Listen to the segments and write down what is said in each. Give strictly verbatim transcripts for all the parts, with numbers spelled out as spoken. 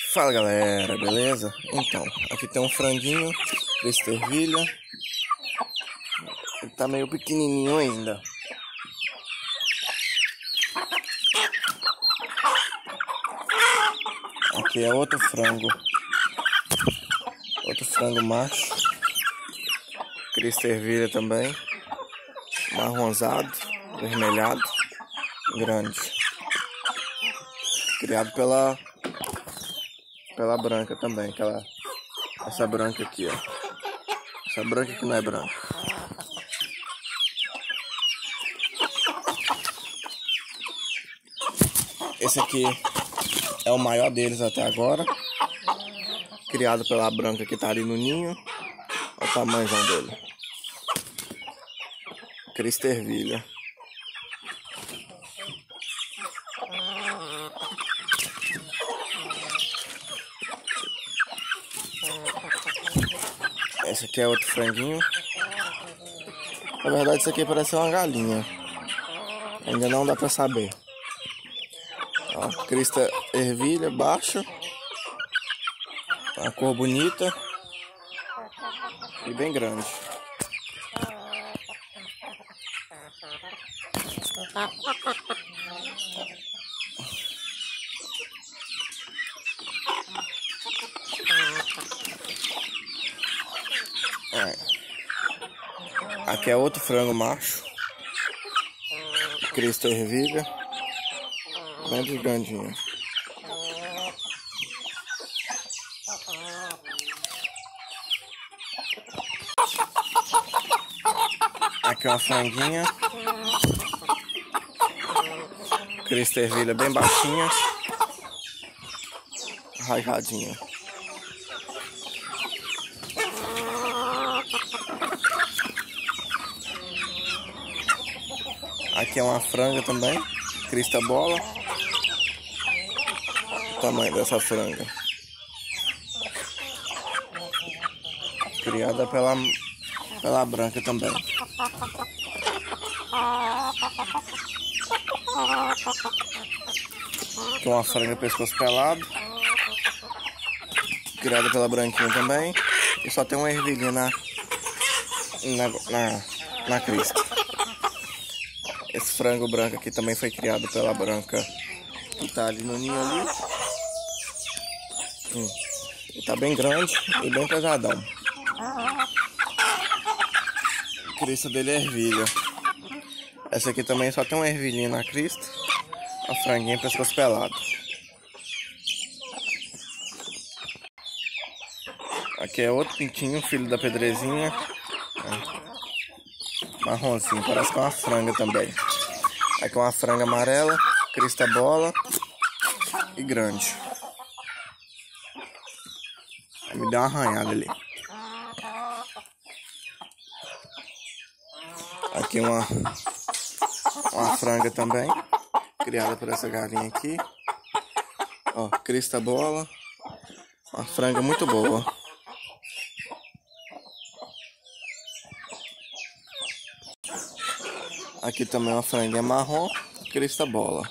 Fala galera, beleza? Então, aqui tem um franguinho desse ervilha. Ele tá meio pequenininho ainda. Aqui é outro frango. Outro frango macho. Cristo ervilha também. Marronzado, vermelhado, grande. Criado pela pela branca também, aquela essa branca aqui, ó. Essa branca que não é branca. Esse aqui é o maior deles até agora. Criado pela branca que tá ali no ninho. Olha o tamanhozão dele. Cristo ervilha. Esse aqui é outro franguinho. Na verdade, isso aqui parece uma galinha. Ainda não dá pra saber. Ó, crista ervilha, baixa. Uma cor bonita. E bem grande. Aqui é outro frango macho. Cristo ervilha. Bem gigandinho. Aqui é uma franguinha. Cristo ervilha bem baixinha. Rajadinha. Aqui é uma franga também, crista bola. O tamanho dessa franga. Criada pela, pela branca também. Aqui é uma franga pescoço pelado. Criada pela branquinha também. E só tem uma ervilha na, na, na, na crista. Esse frango branco aqui também foi criado pela branca que tá ali no ninho ali. Hum. Ele tá bem grande e bem pesadão. A crista dele é ervilha. Essa aqui também só tem uma ervilhinha na crista. A franguinha pescoço pelado. Aqui é outro pintinho, filho da pedrezinha. É. Marronzinho, parece que é uma franga também. Aqui é uma franga amarela, crista bola e grande. Me deu uma arranhada ali. Aqui uma, uma franga também, criada por essa galinha aqui. Ó, crista bola. Uma franga muito boa. Aqui também uma franguinha marrom, crista bola.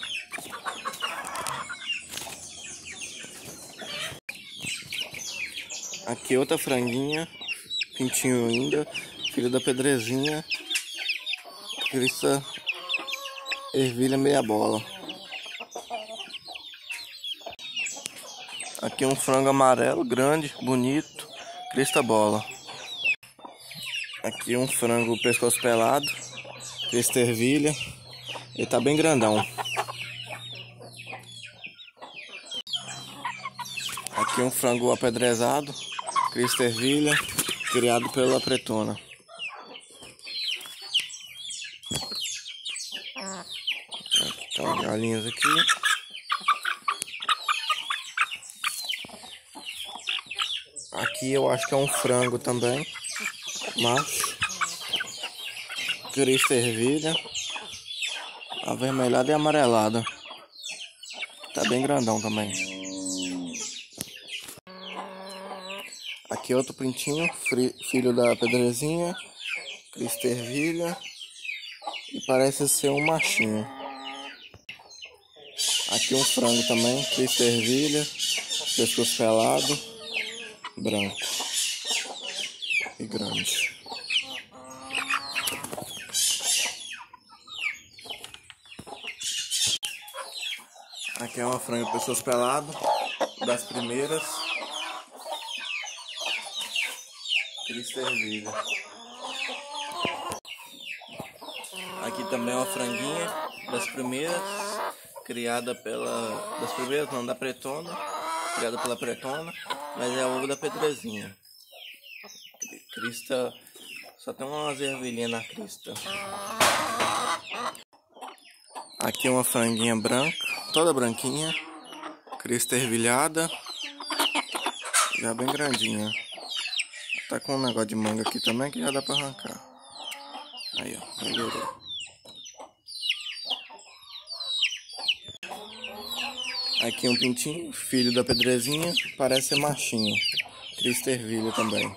Aqui outra franguinha, pintinho ainda, filho da pedrezinha, crista ervilha meia bola. Aqui um frango amarelo, grande, bonito, crista bola. Aqui um frango pescoço pelado. Crista ervilha, ele tá bem grandão. Aqui um frango apedrezado, crista ervilha, criado pela pretona. Então, galinhas aqui. Aqui eu acho que é um frango também, macho. Crista ervilha, avermelhada e amarelada. Tá bem grandão também. Aqui outro pintinho, filho da pedrezinha, crista ervilha. E parece ser um machinho. Aqui um frango também, crista ervilha, pescoço pelado, branco e grande. Aqui é uma franga pescoço pelado, das primeiras. Crista ervilha. Aqui também é uma franguinha das primeiras, criada pela... Das primeiras não, da pretona, criada pela pretona, mas é a ovo da pedrezinha. Crista, só tem umas ervilhinhas na crista. Aqui uma franguinha branca, toda branquinha, crista ervilhada, já bem grandinha. Tá com um negócio de manga aqui também que já dá pra arrancar. Aí ó, melhorou. Aqui um pintinho, filho da pedrezinha, parece ser machinho. Crista ervilha também.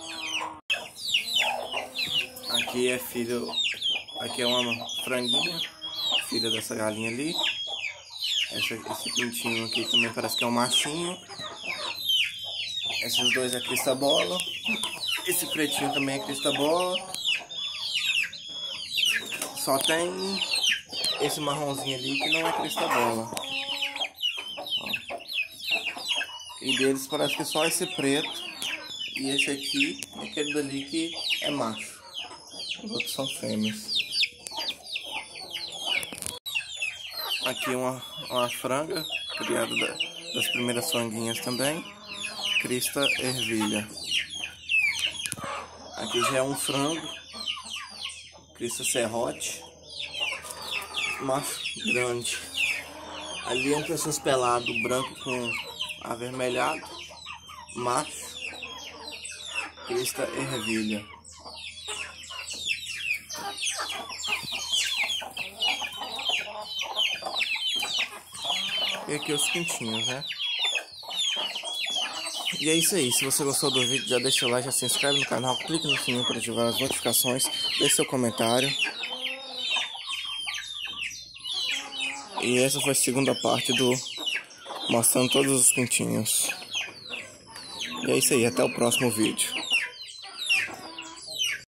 Aqui é filho, aqui é uma franguinha, filha dessa galinha ali. Essa, esse pintinho aqui também parece que é um machinho. Esses dois é crista bola. Esse pretinho também é crista bola. Só tem esse marronzinho ali que não é crista bola. E deles parece que só esse preto e esse aqui é aquele dali que é macho. Os outros são fêmeas. Aqui uma, uma franga criada da, das primeiras franguinhas também. Crista ervilha. Aqui já é um frango. Crista serrote. Macho grande. Ali é um pescoço pelado branco com avermelhado, macho, crista ervilha. E aqui os pintinhos, né? E é isso aí, se você gostou do vídeo, já deixa o like, já se inscreve no canal, clique no sininho para ativar as notificações, deixe seu comentário. E essa foi a segunda parte do mostrando todos os pintinhos. E é isso aí, até o próximo vídeo.